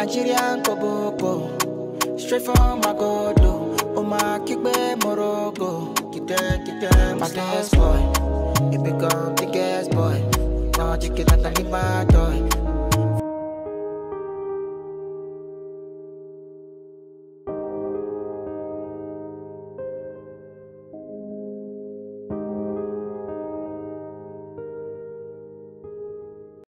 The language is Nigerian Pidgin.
Nigerian koboko, straight from Magodo. Oh my kikbe morogo, kite, my dance boy. You become the gas boy. Now you get that my toy.